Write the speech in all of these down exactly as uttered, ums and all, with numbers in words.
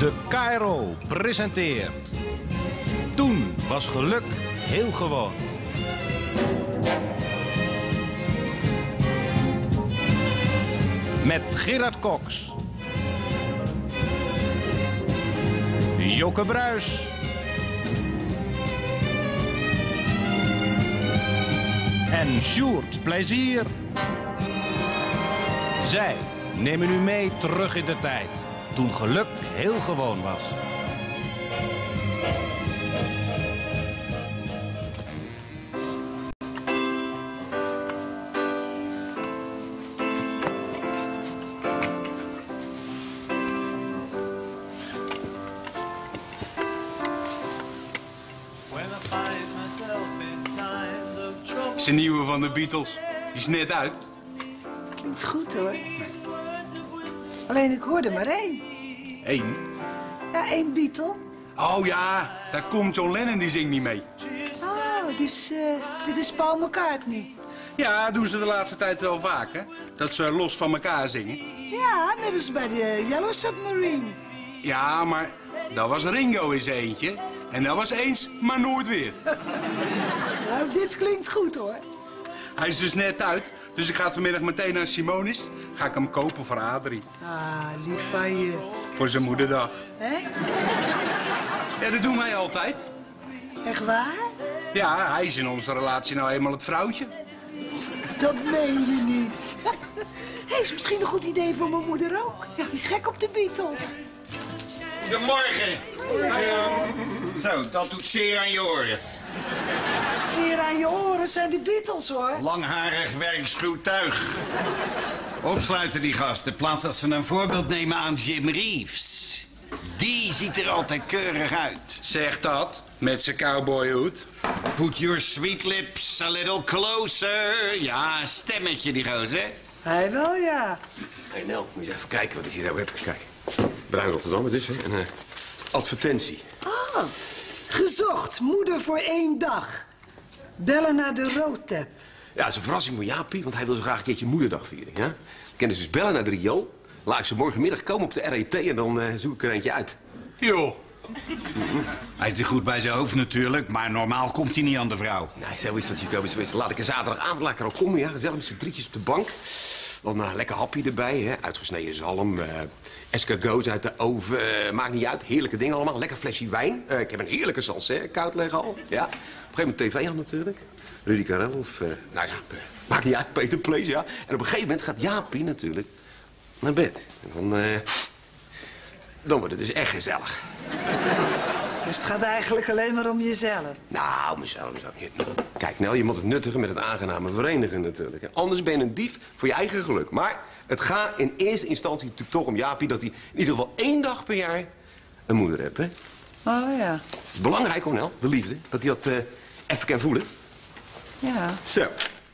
De K R O presenteert... Toen was geluk heel gewoon. Met Gerard Cox. Joke Bruis. En Sjoerd Plezier. Zij nemen u mee terug in de tijd. Toen geluk heel gewoon was. Is een nieuwe van de Beatles. Die is net uit. Klinkt goed hoor. Alleen ik hoorde maar één. Eén? Ja, één Beatle. Oh ja, daar komt John Lennon, die zingt niet mee. Oh, dit is, uh, dit is Paul McCartney. Ja, doen ze de laatste tijd wel vaak, hè? Dat ze los van elkaar zingen. Ja, net als bij de Yellow Submarine. Ja, maar dat was Ringo eens eentje. En dat was eens, maar nooit weer. Nou, dit klinkt goed hoor. Hij is dus net uit, dus ik ga vanmiddag meteen naar Simonis. Ga ik hem kopen voor Adrie. Ah, lief van je. Voor zijn moederdag. Hè? Ja, dat doen wij altijd. Echt waar? Ja, hij is in onze relatie nou eenmaal het vrouwtje. Dat meen je niet. Hé, is misschien een goed idee voor mijn moeder ook. Die is gek op de Beatles. Goedemorgen. Zo, dat doet zeer aan je oren. Zeer aan je oren zijn de Beatles hoor. Langharig werkschuw tuig. Opsluiten die gasten, in plaats dat ze een voorbeeld nemen aan Jim Reeves. Die ziet er altijd keurig uit. Zeg dat, met zijn cowboyhoed. Put your sweet lips a little closer. Ja, stemmetje die gozer. Hij wel, ja. Hé hey Nel, moet je even kijken wat ik hier nou heb. Kijk, Bruin Rotterdam, het is hè? Een uh, advertentie. Ah, gezocht. Moeder voor één dag. Bellen naar de Roadtap. Ja, het is een verrassing voor Jaapie, want hij wil zo graag een keertje moederdag vieren. Ja? Ik kan dus bellen naar de riool. Laat ik ze morgenmiddag komen op de R E T en dan uh, zoek ik er eentje uit. Joh. Mm-hmm. Hij is er goed bij zijn hoofd natuurlijk, maar normaal komt hij niet aan de vrouw. Nee, zo is dat, Jacobus. Laat ik een zaterdagavond lekker al komen, ja. Gezellig met z'n drietjes op de bank. Dan een uh, lekker hapje erbij, hè. Uitgesneden zalm, uh, escargots uit de oven. Uh, maakt niet uit, heerlijke dingen allemaal. Lekker flesje wijn. Uh, ik heb een heerlijke Sancerre koud liggen al. Ja. Op een gegeven moment tv aan natuurlijk. Rudy Karel of, uh, nou ja, uh, maakt niet uit, Peter Plees, ja. En op een gegeven moment gaat Jaapie natuurlijk naar bed. En dan, uh, dan wordt het dus echt gezellig. Dus het gaat eigenlijk alleen maar om jezelf. Nou, mezelf, mezelf. Kijk, Nel, je moet het nuttige met het aangename verenigen natuurlijk. Anders ben je een dief voor je eigen geluk. Maar het gaat in eerste instantie natuurlijk toch om Jaapie... dat hij in ieder geval één dag per jaar een moeder heeft, hè? Oh, ja. Het is belangrijk, hoor, Nel, de liefde. Dat hij dat uh, even kan voelen. Ja. Zo.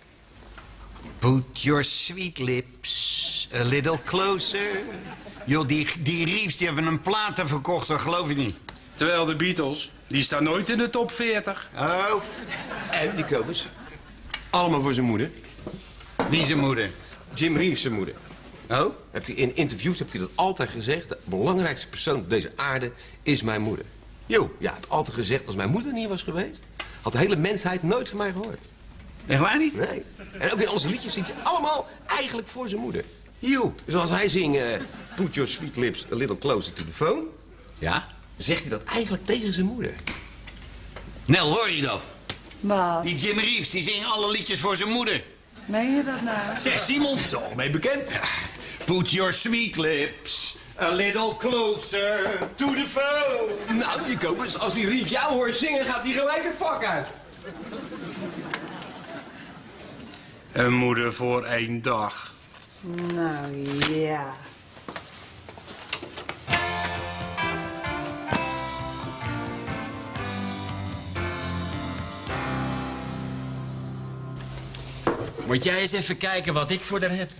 Put your sweet lips a little closer. Joh, die, die Reeves die hebben een platen verkocht, dat geloof ik niet. Terwijl de Beatles, die staan nooit in de top veertig. Oh. En die Kobus. Allemaal voor zijn moeder. Wie zijn moeder? Jim Reeves zijn moeder. Oh? Hebt hij, in interviews heeft hij dat altijd gezegd. De belangrijkste persoon op deze aarde is mijn moeder. Jo, ja, hij heeft altijd gezegd, als mijn moeder niet was geweest... had de hele mensheid nooit van mij gehoord. Echt waar niet? Nee. En ook in onze liedjes zingt hij allemaal eigenlijk voor zijn moeder. Jo. Dus als hij zingt... Uh, Put your sweet lips a little closer to the phone... Ja? zegt hij dat eigenlijk tegen zijn moeder. Nel, hoor je dat? Maar, Die Jim Reeves, die zingt alle liedjes voor zijn moeder. meen je dat nou? Zeg, Simon. Dat is algemeen bekend. Put your sweet lips a little closer to the phone. Nou, die Kobus, als die Reeves jou hoort zingen, gaat hij gelijk het vak uit. Een moeder voor één dag. Nou, ja. Moet jij eens even kijken wat ik voor haar heb.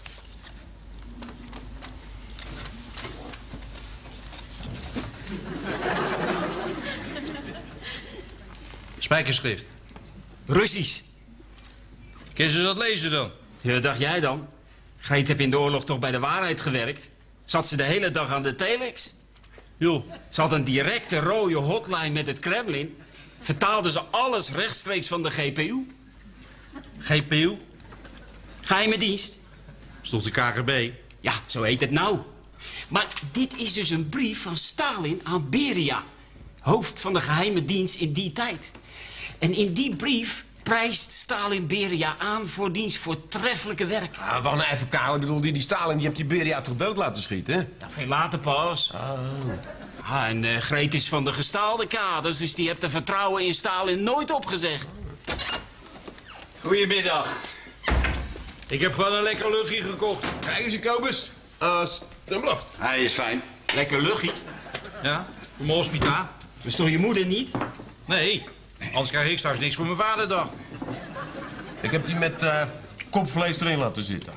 Spijkerschrift. Russisch. Kun ze dat lezen dan? Ja, wat dacht jij dan? Greet heb in de oorlog toch bij de waarheid gewerkt? Zat ze de hele dag aan de telex? Joh. Ze had een directe rode hotline met het Kremlin. Vertaalden ze alles rechtstreeks van de G P U. G P U? Geheime dienst. Is toch de K G B? Ja, zo heet het nou. Maar dit is dus een brief van Stalin aan Beria. Hoofd van de geheime dienst in die tijd. En in die brief prijst Stalin Beria aan voor diens voortreffelijke werk. Ah, wacht nou even, Karel. Ik bedoel, die, die Stalin die hebt die Beria toch dood laten schieten, hè? Nou, veel later pas. Oh. Ah, en uh, Greet is van de gestaalde kaders, dus die heeft de vertrouwen in Stalin nooit opgezegd. Goedemiddag. Ik heb gewoon een lekker luchtje gekocht. Kijk eens, Jacobus. Alsjeblieft. Hij is fijn. Lekker luchtje. Ja, voor mijn hospita. Dat is toch je moeder niet? Nee, anders krijg ik straks niks voor mijn vaderdag. Ik heb die met uh, kopvlees erin laten zitten.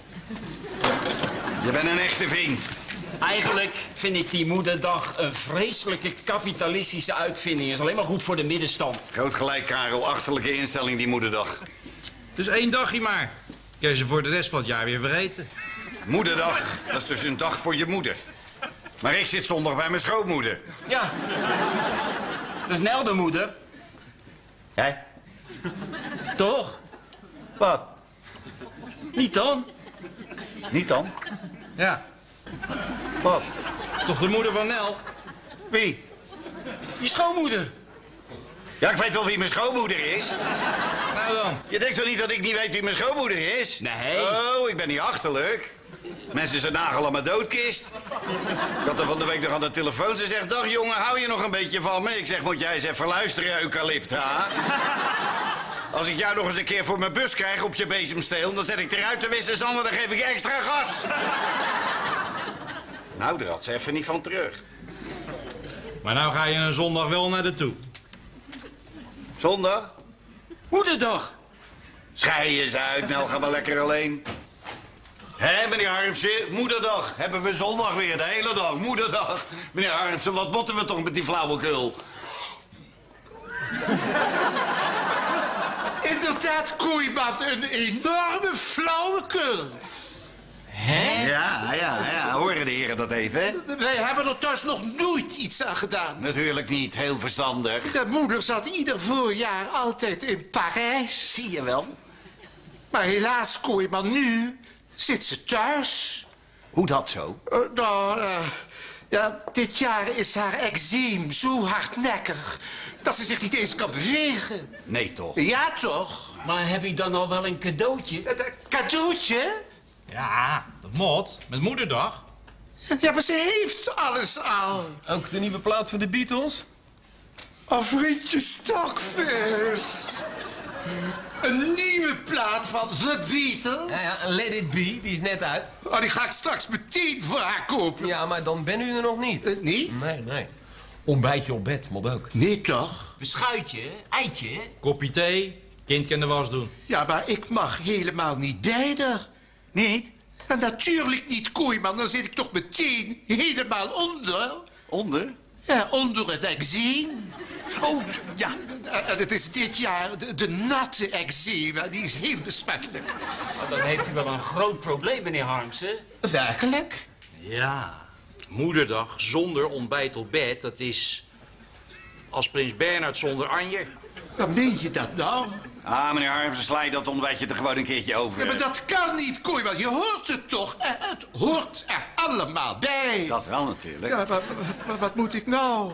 Je bent een echte vriend. Eigenlijk vind ik die moederdag een vreselijke kapitalistische uitvinding. Is alleen maar goed voor de middenstand. Groot gelijk, Karel. Achterlijke instelling, die moederdag. Dus één dagje maar. Kun je ze voor de rest van het jaar weer vergeten. Moederdag, dat is dus een dag voor je moeder. Maar ik zit zondag bij mijn schoonmoeder. Ja. Dat is Nel de moeder. Hé? Toch? Wat? Niet dan? Niet dan? Ja, Wat? toch de moeder van Nel? Wie? Je schoonmoeder. Ja, ik weet wel wie mijn schoonmoeder is. Nou dan. Je denkt toch niet dat ik niet weet wie mijn schoonmoeder is? Nee. Oh, ik ben niet achterlijk. Mensen zijn nagel aan mijn doodkist. Ik had er van de week nog aan de telefoon. Ze zegt, dag jongen, hou je nog een beetje van me? Ik zeg, moet jij eens even luisteren, Eucalypta. Als ik jou nog eens een keer voor mijn bus krijg op je bezemsteel... dan zet ik eruit te wissen, Sander, dan geef ik je extra gas. Nou, daar had ze even niet van terug. Maar nou ga je een zondag wel naar de toe. Zondag? Moederdag. Schei eens uit, Nel, ga maar lekker alleen. Hé, meneer Harmsen, moederdag. Hebben we zondag weer, de hele dag, moederdag. Meneer Harmsen, wat botten we toch met die flauwekul? Inderdaad, Kroeiman, een enorme flauwekul. Hè? Ja, ja, ja, horen de heren dat even, hè? Wij hebben er thuis nog nooit iets aan gedaan. Natuurlijk niet, heel verstandig. De moeder zat ieder voorjaar altijd in Parijs. Zie je wel. Maar helaas, Kroeiman, nu zit ze thuis. Hoe dat zo? Uh, nou, uh, ja, dit jaar is haar eczeem zo hardnekkig dat ze zich niet eens kan bewegen. Nee, toch? Ja, toch? Maar heb je dan al wel een cadeautje? Het uh, cadeautje? Ja, dat mot. Met moederdag. Ja, maar ze heeft alles al. Ook de nieuwe plaat van de Beatles? Oh, vriendje Stokvis. Een nieuwe plaat van The Beatles. Ja, ja, Let It Be, die is net uit. Oh, die ga ik straks meteen voor haar kopen. Ja, maar dan ben u er nog niet. Uh, niet? Nee, nee. Ontbijtje op bed, moet ook. Nee, toch? Beschuitje, eitje. Kopje thee. Kind kan de was doen. Ja, maar ik mag helemaal niet bij haar. Niet? En natuurlijk niet, Kooiman. Dan zit ik toch meteen helemaal onder. Onder? Ja, onder het eczeem. Oh, ja. En het is dit jaar de, de natte eczeem. Die is heel besmettelijk. Nou, dan heeft u wel een groot probleem, meneer Harmsen. Werkelijk? Ja, moederdag zonder ontbijt op bed, dat is als prins Bernhard zonder Anje. Wat meen je dat nou? Ah, meneer Harmsen, sla je dat ontbijtje er gewoon een keertje over. Ja, maar dat kan niet, Kooiman. Je hoort het toch? Eh, Het hoort er allemaal bij. Dat wel natuurlijk. Ja, maar, maar- maar wat moet ik nou?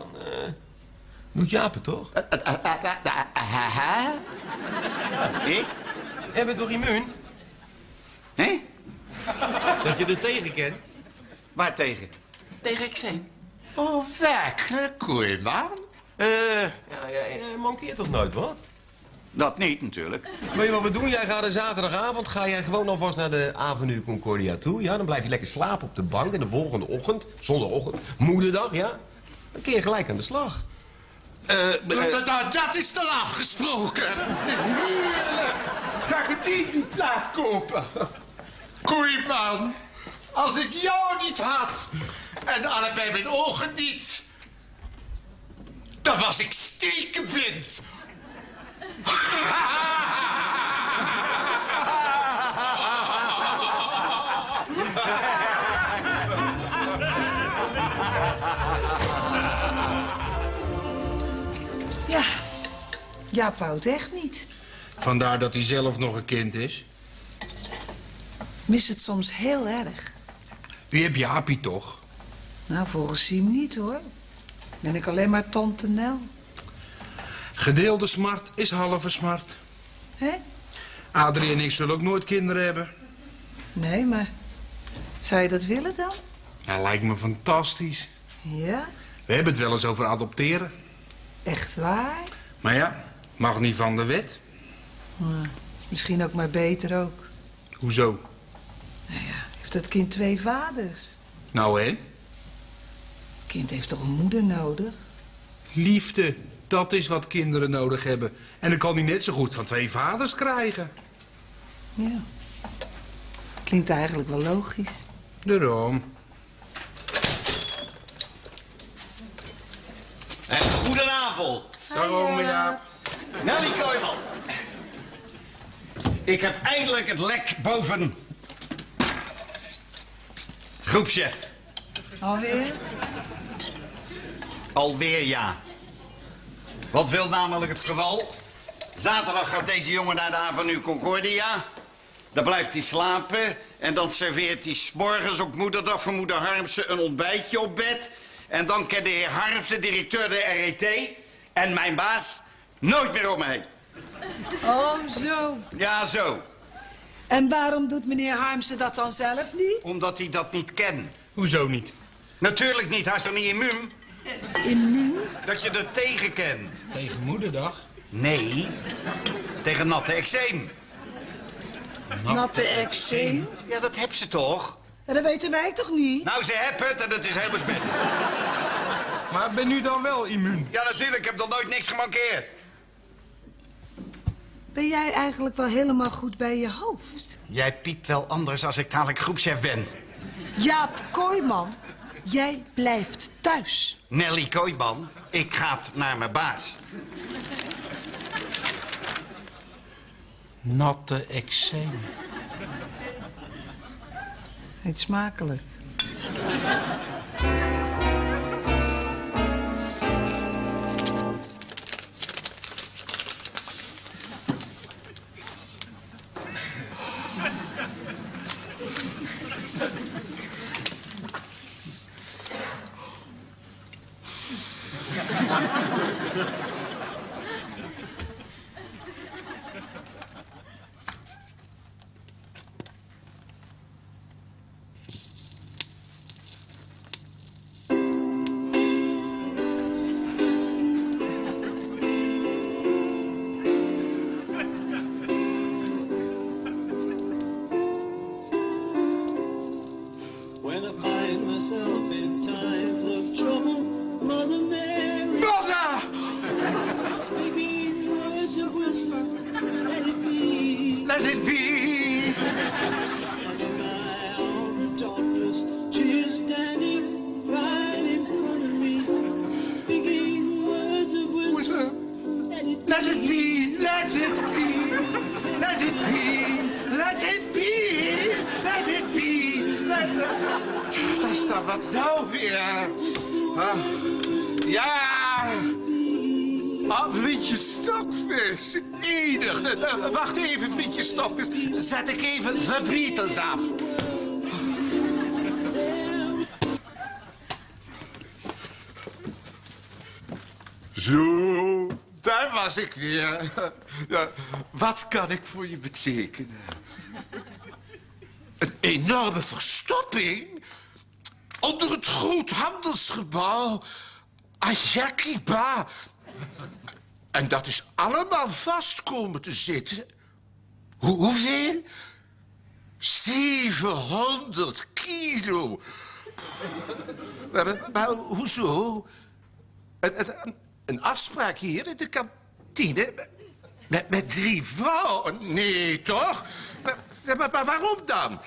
Moet Japen, toch? Eh, eh, eh, eh, eh, hè? Ik? Jij bent toch immuun? Hé? Dat je er tegen kent. Waar tegen? Tegen eczeem. Oh, werkelijk, Kooiman? Eh, Ja, jij jij mankeert toch nooit wat? dat niet natuurlijk. Weet je wat we doen? Jij gaat er zaterdagavond ga jij gewoon alvast naar de Avenue Concordia toe. Ja, dan blijf je lekker slapen op de bank. En de volgende ochtend, zondagochtend, moederdag, ja. Dan kun je gelijk aan de slag. Eh, eh, Nou, dat is dan afgesproken. Ga ik meteen die plaat kopen. Koeiman, als ik jou niet had en allebei mijn ogen niet, dan was ik stekenblind. Jaap wou het echt niet. Vandaar dat hij zelf nog een kind is. Mis het soms heel erg. U hebt Jaapie toch? Nou, volgens Siem niet, hoor. Ben ik alleen maar tante Nel. Gedeelde smart is halve smart. Hé? Adrie en ik zullen ook nooit kinderen hebben. Nee, maar zou je dat willen dan? Ja, lijkt me fantastisch. Ja? We hebben het wel eens over adopteren. Echt waar? Maar ja, mag niet van de wet. Nou, is misschien ook maar beter ook. Hoezo? Nou ja, heeft dat kind twee vaders? Nou, hè? Het kind heeft toch een moeder nodig? Liefde, dat is wat kinderen nodig hebben. En dan kan hij net zo goed van twee vaders krijgen. Ja. Klinkt eigenlijk wel logisch. Daarom. En goedenavond. Daarom, ja. Nelly Kooijman. Ik heb eindelijk het lek boven. Groepschef. Alweer? Alweer ja. Wat wil namelijk het geval? Zaterdag gaat deze jongen naar de Avenue Concordia. Daar blijft hij slapen. En dan serveert hij 's morgens op moederdag voor moeder Harmsen een ontbijtje op bed. En dan kan de heer Harmsen, directeur de R E T... en mijn baas nooit meer om me heen. Oh, zo. Ja, zo. En waarom doet meneer Harmsen dat dan zelf niet? Omdat hij dat niet kent. Hoezo niet? Natuurlijk niet, hij is toch niet immuun? Immuun? Dat je er tegen kent. Tegen moederdag? Nee, tegen natte eczeem. Natte eczeem? Ja, dat heb ze toch? En dat weten wij toch niet? Nou, ze hebben het en het is heel besmet. Maar ben u dan wel immuun? Ja, natuurlijk, ik heb nog nooit niks gemankeerd. Ben jij eigenlijk wel helemaal goed bij je hoofd? Jij piept wel anders als ik dadelijk groepschef ben. Jaap Kooijman, jij blijft thuis. Nelly Kooijman, ik ga naar mijn baas. Natte eczeem. Eet smakelijk. When I find myself in times of trouble, Mother Mary. Mother! Speaking words of wisdom, let it be. Let it be. Under my arm of darkness, she is standing right in front of me. Speaking words of wisdom, let it be. Let it be. Let it be. Let it be. Let it be. Let it be. Let it... Dat is dan wat nou weer? Ah, ja. Ah, Vriendje Stokvis. Enig. Uh, uh, wacht even, Vriendje Stokvis. Zet ik even de Beatles af. Zo, daar was ik weer. Ja, wat kan ik voor je betekenen? Een enorme verstopping onder het groothandelsgebouw Ayakiba. En dat is allemaal vast komen te zitten. Hoe, hoeveel? zevenhonderd kilo. Maar, maar, maar hoezo? Het, het, een afspraak hier in de kantine met, met drie vrouwen? Nee, toch? Maar, maar, maar waarom dan?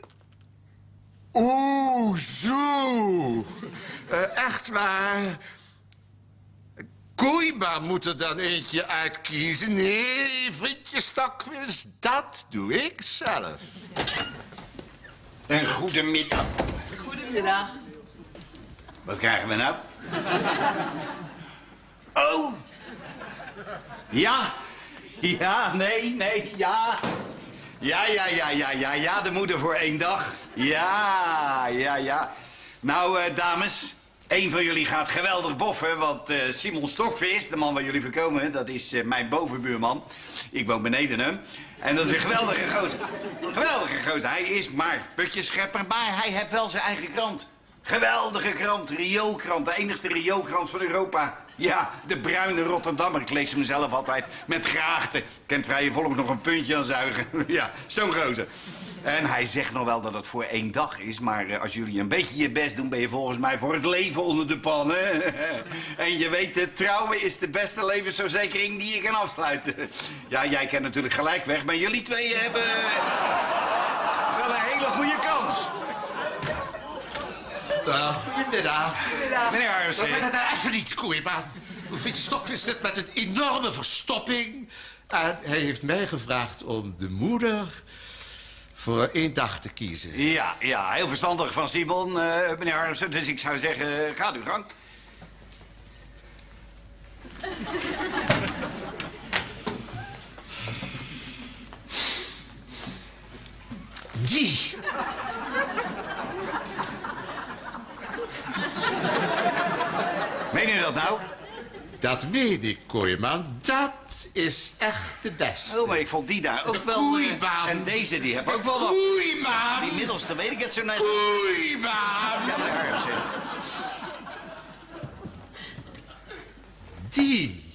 Oeh, zo. Uh, echt waar. Kooijman moet er dan eentje uitkiezen. Nee, Vriendje Stokvis, dat doe ik zelf. Een goedemiddag. Goedemiddag. Wat krijgen we nou? Oh! Ja, ja, nee, nee, ja. Ja, ja, ja, ja, ja, ja, de moeder voor één dag. Ja, ja, ja. Nou, uh, dames, één van jullie gaat geweldig boffen, want uh, Simon Stokvis, de man waar jullie voorkomen, dat is uh, mijn bovenbuurman. Ik woon beneden hem. En dat is een geweldige gozer. Geweldige gozer. Hij is maar putjeschepper, maar hij heeft wel zijn eigen krant. Geweldige krant, rioolkrant, de enigste rioolkrant van Europa. Ja, de bruine Rotterdammer. Ik lees hem zelf altijd met graagte. Kent vrije volk nog een puntje aan zuigen. Ja, zo'n gozer. En hij zegt nog wel dat het voor één dag is, maar uh, als jullie een beetje je best doen, ben je volgens mij voor het leven onder de pan, hè? En je weet, het trouwen is de beste levensverzekering die je kan afsluiten. Ja, jij kent natuurlijk gelijk weg, maar jullie twee hebben wel een hele goede kans. Dag, goedemiddag. Meneer Harmsen. Maar dat even niet, Koeiman. Vriend Stokvis zit met een enorme verstopping. En hij heeft mij gevraagd om de moeder voor één dag te kiezen. Ja, ja, heel verstandig van Simon, uh, meneer Harmsen. Dus ik zou zeggen, uh, ga uw gang. Die. Meen u dat nou? Dat meen ik, Kooiman. Dat is echt de beste. Oh, maar ik vond die daar ook wel... Koeiman. En deze, die heb ook wel wat. Koeiman. Die middelste weet ik het zo net. Koeiman. Ja, meneer Harmsen. Die.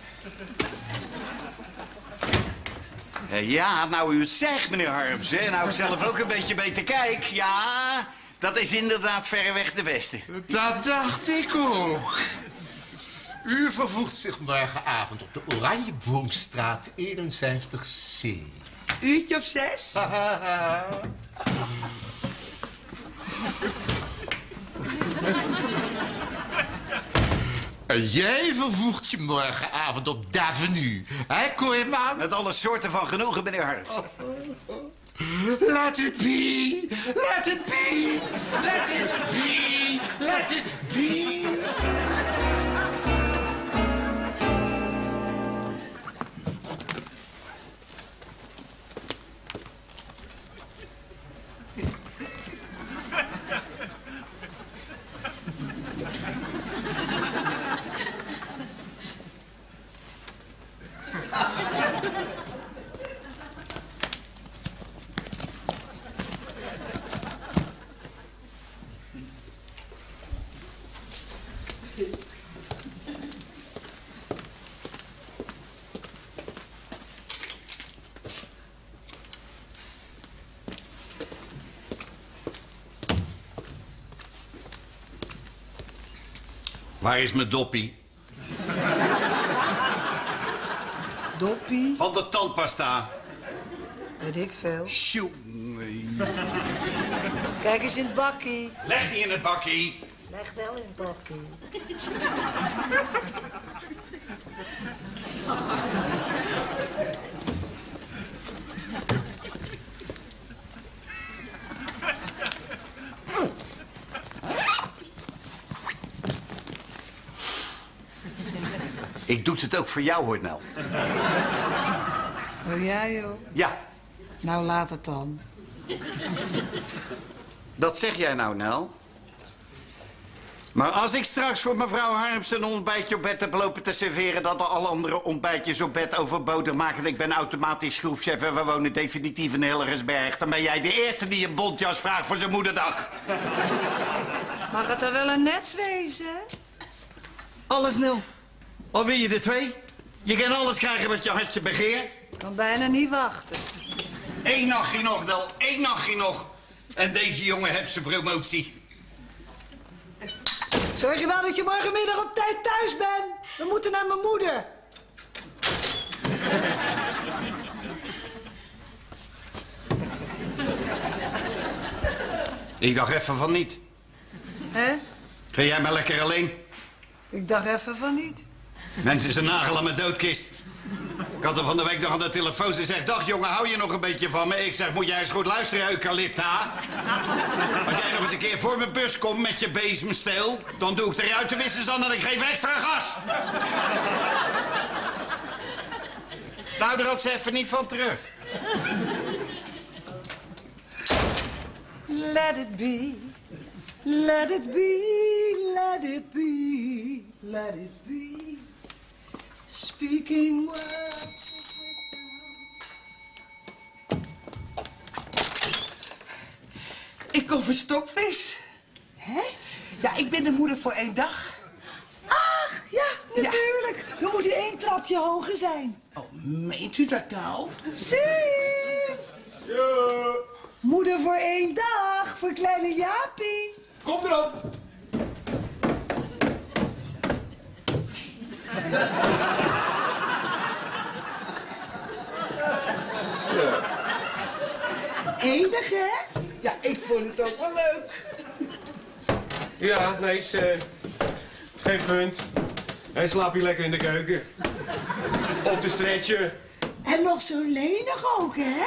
Uh, ja, nou u het zegt, meneer Harmsen. En nou ik zelf ook een beetje beter kijk. Ja, dat is inderdaad verreweg de beste. Dat dacht ik ook. U vervoegt zich morgenavond op de Oranjeboomstraat eenenvijftig C. Uurtje of zes? En jij vervoegt je morgenavond op D'Avenue, hè, Kooiman? Met alle soorten van genoegen, meneer Harmsen. Let it be, let it be, let it be, let it be. Waar is mijn doppie? Doppie? Van de tandpasta. Weet ik veel. Sjoe. Kijk eens in het bakkie. Leg die in het bakkie. Leg wel in het bakkie. Ik doe het ook voor jou, hoor, Nel. Oh ja, joh. Ja. Nou, laat het dan. Dat zeg jij nou, Nel. Maar als ik straks voor mevrouw Harmsen een ontbijtje op bed heb lopen te serveren... dat alle andere ontbijtjes op bed overbodig maken... ik ben automatisch schroefchef en we wonen definitief in Hillegersberg... dan ben jij de eerste die een bontjas vraagt voor zijn moederdag. Mag het er wel een nets wezen? Alles, Nel. Al wil je er twee? Je kan alles krijgen wat je hartje begeert. Ik kan bijna niet wachten. Eén nachtje nog, Nel. Eén nachtje nog. En deze jongen heeft zijn promotie. Zorg je wel dat je morgenmiddag op tijd thuis bent. We moeten naar mijn moeder. Ik dacht even van niet. Hè? Ga jij maar lekker alleen? Ik dacht even van niet. Mensen zijn nagel aan mijn doodkist. Ik had er van de week nog aan de telefoon. Ze zegt, dag jongen, hou je nog een beetje van me? Ik zeg, moet jij eens goed luisteren, Eucalypta? Als jij nog eens een keer voor mijn bus komt met je bezemsteel... dan doe ik de ruitenwissers aan en ik geef extra gas. Nou, daar had ze even niet van terug. Let it be, let it be, let it be, let it be. Speaking words. Ik kom voor stokvis. Hè? Ja, ik ben de moeder voor één dag. Ach, ja, natuurlijk. We moeten één trapje hoger zijn. Oh, meent u dat nou? Zie! Ja. Moeder voor één dag, voor kleine Jaapie. Kom erop. Zo. Enig, hè? Ja, ik vond het ook wel leuk. Ja, nee, is, uh, geen punt. Hij slaapt hier lekker in de keuken. Op de stretcher. En nog zo lenig ook, hè?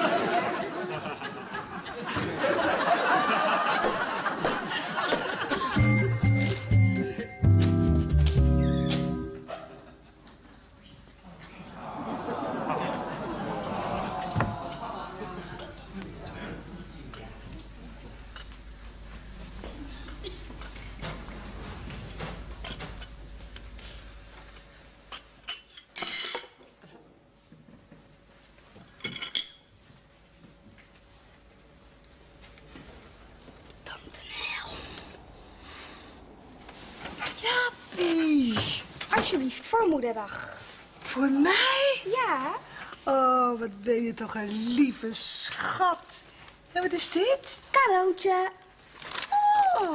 Jaapie. Alsjeblieft, voor moederdag. Voor mij? Ja. Oh, wat ben je toch een lieve schat. En wat is dit? Cadeautje. Oh.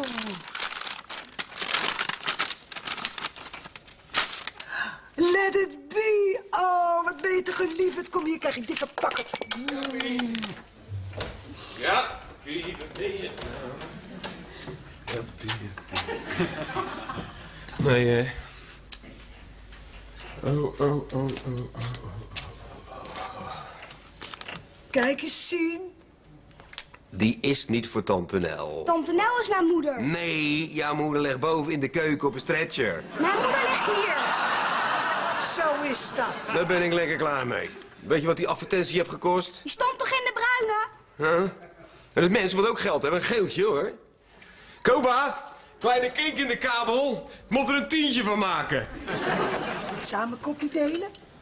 Let it be. Oh, wat ben je toch een lief. Kom hier, krijg ik dikke pakken. Mm. Ja, wie ben je nou? Nee, hè? Oh, oh, oh, oh, oh, oh. Kijk eens zien. Die is niet voor tante Nel. Tante Nel is mijn moeder. Nee, jouw moeder ligt boven in de keuken op een stretcher. Mijn moeder ligt hier. Zo is dat. Daar ben ik lekker klaar mee. Weet je wat die advertentie heeft gekost? Die stond toch in de bruine? Huh? En het mensen moet ook geld hebben, een geeltje hoor. Koba, kleine kink in de kabel, moet er een tientje van maken. Samen kopje delen?